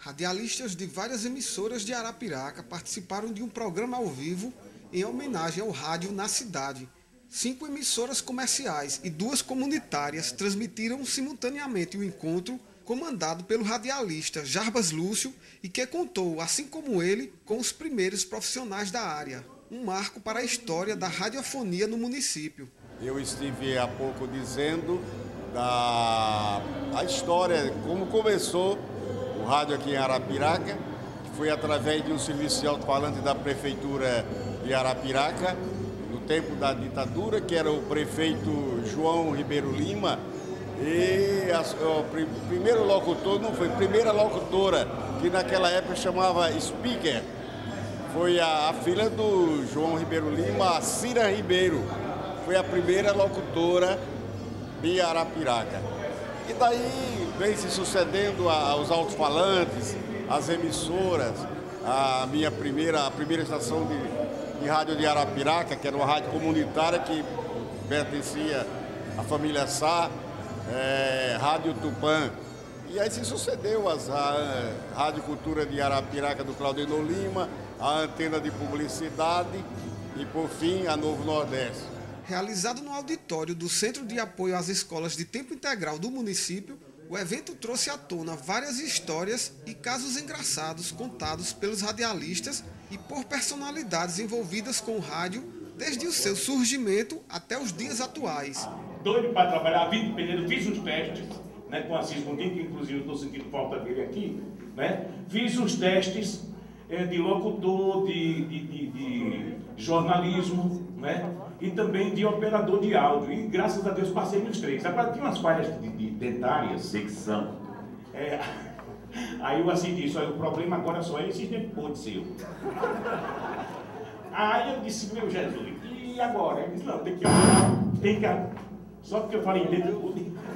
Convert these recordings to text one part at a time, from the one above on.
Radialistas de várias emissoras de Arapiraca participaram de um programa ao vivo em homenagem ao rádio na cidade. 5 emissoras comerciais e 2 comunitárias transmitiram simultaneamente o encontro, comandado pelo radialista Jarbas Lúcio, e que contou, assim como ele, com os primeiros profissionais da área. Um marco para a história da radiofonia no município. Eu estive há pouco dizendo a história, como começou o rádio aqui em Arapiraca, que foi através de um serviço de alto-falante da Prefeitura de Arapiraca, no tempo da ditadura, que era o prefeito João Ribeiro Lima, e o primeiro locutor, não foi, primeira locutora, que naquela época chamava Speaker, foi a filha do João Ribeiro Lima, a Cira Ribeiro, foi a primeira locutora de Arapiraca. E daí vem se sucedendo aos alto-falantes, as emissoras, a primeira estação de rádio de Arapiraca, que era uma rádio comunitária que pertencia à família Sá, Rádio Tupã. E aí se sucedeu a Rádio Cultura de Arapiraca do Claudemir Lima, a Antena de Publicidade e, por fim, a Novo Nordeste. Realizado no auditório do Centro de Apoio às Escolas de Tempo Integral do município, o evento trouxe à tona várias histórias e casos engraçados contados pelos radialistas e por personalidades envolvidas com o rádio desde o seu surgimento até os dias atuais. Doido para trabalhar, vim de Penedo, fiz os testes, né, com Assis Gondim, que inclusive estou sentindo falta dele aqui, né, fiz os testes de locutor, de jornalismo, né, e também de operador de áudio, e graças a Deus passei nos 3. Agora tinha umas falhas de dentárias, secção. Aí o Assis disse, olha, o problema agora só é esse depois seu. Aí eu disse, meu Jesus, e agora? Ele disse, não, tem que só porque eu falei dentro.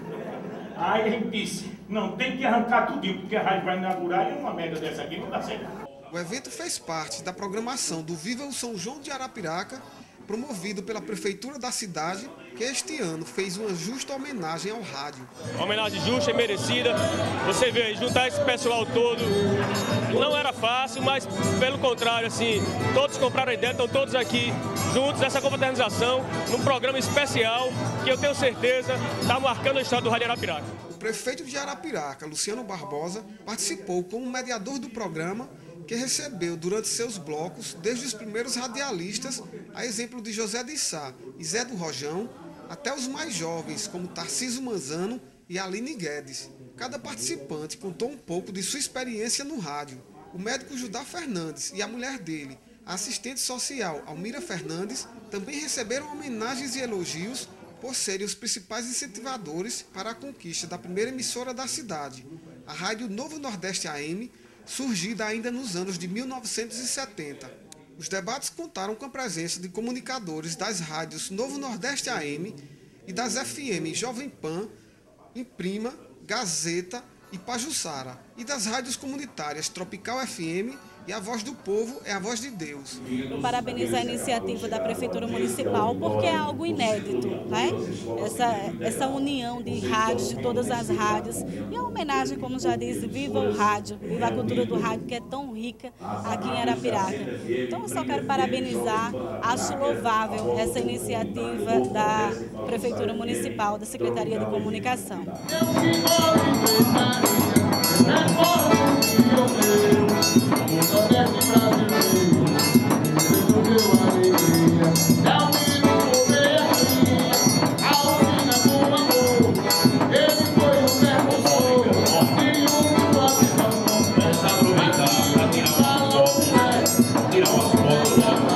Aí ele disse, não, tem que arrancar tudinho, porque a rádio vai inaugurar e uma merda dessa aqui não dá certo. O evento fez parte da programação do Viva o São João de Arapiraca, promovido pela Prefeitura da cidade, que este ano fez uma justa homenagem ao rádio. Uma homenagem justa e merecida. Você vê, juntar esse pessoal todo não era fácil, mas pelo contrário, assim, todos compraram a ideia, estão todos aqui juntos nessa confraternização, num programa especial que eu tenho certeza está marcando a história do Rádio Arapiraca. O prefeito de Arapiraca, Luciano Barbosa, participou como mediador do programa, que recebeu durante seus blocos, desde os primeiros radialistas, a exemplo de José de Sá e Zé do Rojão, até os mais jovens, como Tarcísio Manzano e Aline Guedes. Cada participante contou um pouco de sua experiência no rádio. O médico Judá Fernandes e a mulher dele, a assistente social Almira Fernandes, também receberam homenagens e elogios por serem os principais incentivadores para a conquista da primeira emissora da cidade, a Rádio Novo Nordeste AM, surgida ainda nos anos de 1970. Os debates contaram com a presença de comunicadores das rádios Novo Nordeste AM e das FM Jovem Pan, Imprima, Gazeta e Pajuçara, e das rádios comunitárias Tropical FM e A Voz do Povo é a Voz de Deus. Eu parabenizo a iniciativa da Prefeitura Municipal porque é algo inédito, né? Essa união de rádios, de todas as rádios, e a homenagem, como já disse, viva o rádio, viva a cultura do rádio que é tão rica aqui em Arapiraca. Então eu só quero parabenizar, acho louvável essa iniciativa da Prefeitura Municipal, da Secretaria de Comunicação. Tirar umas fotos lá.